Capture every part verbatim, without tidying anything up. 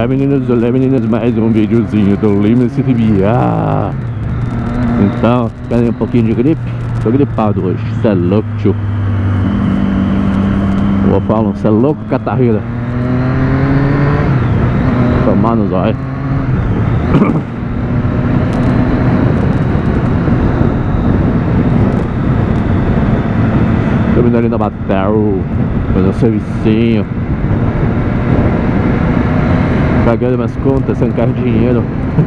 Olá meninos, olá meninas, mais um videozinho do Lima City B R. Então, querem um pouquinho de gripe? Tô gripado hoje, cê é louco, tio. Vou falar, cê é louco, catarrira. Tomar nos olhos. Tô vindo ali na Batel, fazendo um servicinho, pagando minhas contas, sem carro de dinheiro.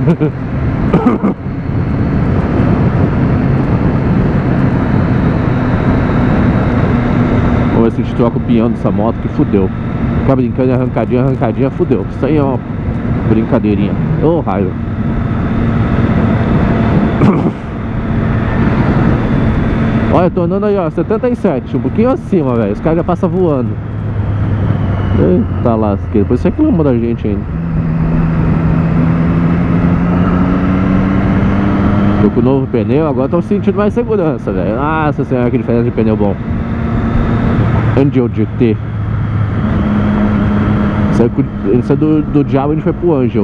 Vamos ver se a gente troca o pião dessa moto, que fudeu. Ficar brincando, arrancadinha, arrancadinha, fudeu. Isso aí é uma brincadeirinha. Ô, oh, raio. Olha, eu tô andando aí, ó, setenta e sete, um pouquinho acima, velho. Os caras já passam voando. Eita lasqueira, por isso é que reclamou da gente ainda. Tô com o novo pneu, agora tô sentindo mais segurança, velho. Nossa senhora, que diferença de pneu bom. Angel G T. Isso é do, do diabo, a gente foi pro Angel.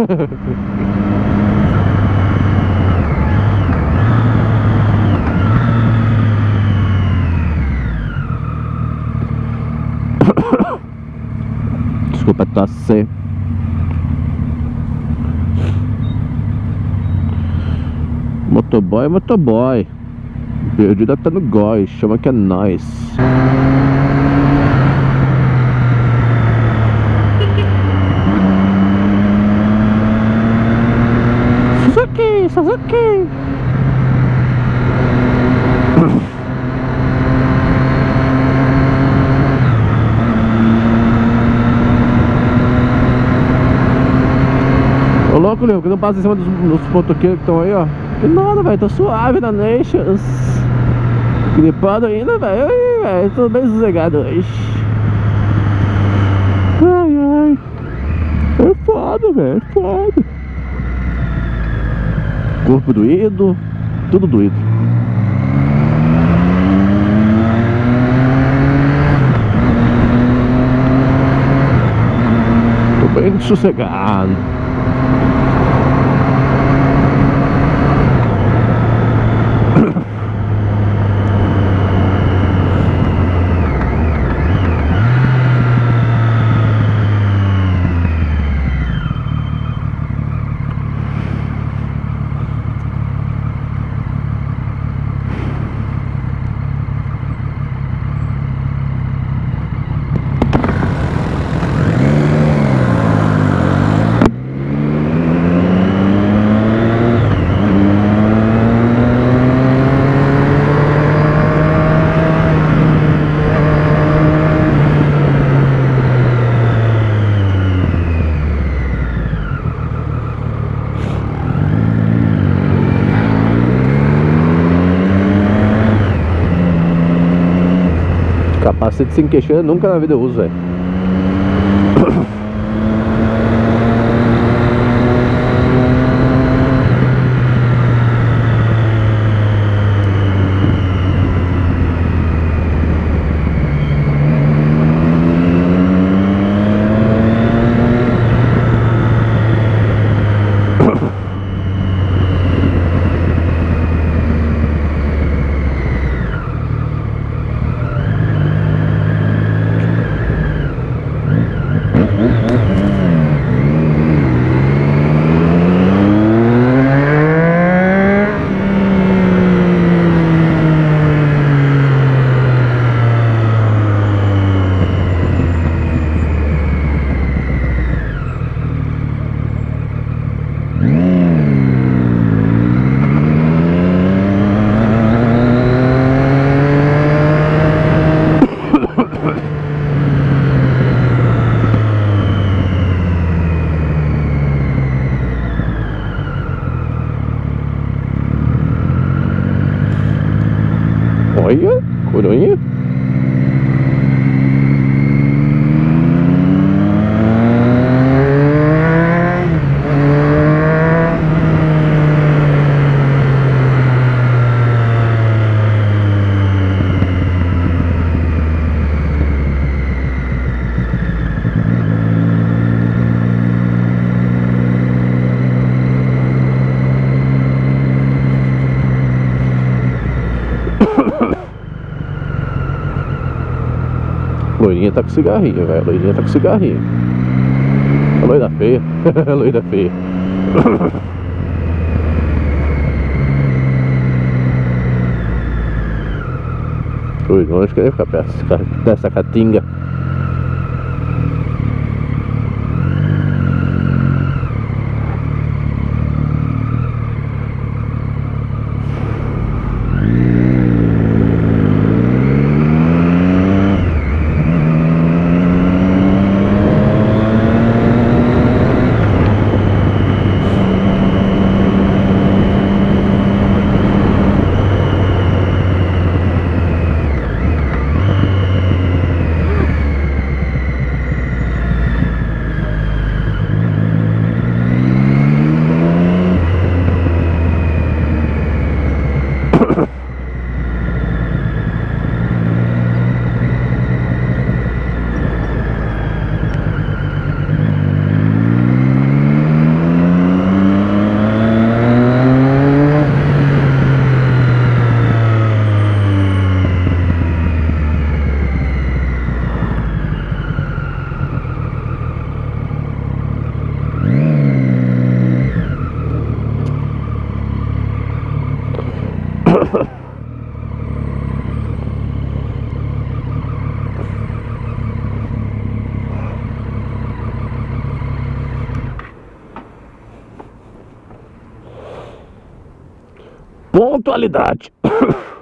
Desculpa tosse. Motoboy é motoboy. Perdida tá no góis, chama que é nóis. Suzuki, Suzuki. Ô louco, Leandro, que não passa em cima dos, dos motoqueiros que estão aí, ó. Que nada, velho, tô suave na Nations. Gripado ainda, velho. Ai, tô bem sossegado hoje. Ai, ai. É foda, velho, é foda. Corpo doído, tudo doído. Tô bem sossegado. Capacete sem queixeira nunca na vida eu uso, velho. Olha, coroinha. Loirinha tá com cigarrinho, velho. Loirinha tá com cigarrinho. A loira feia. A loira feia. Ui, longe que eu ia ficar perto dessa catinga. Pontualidade.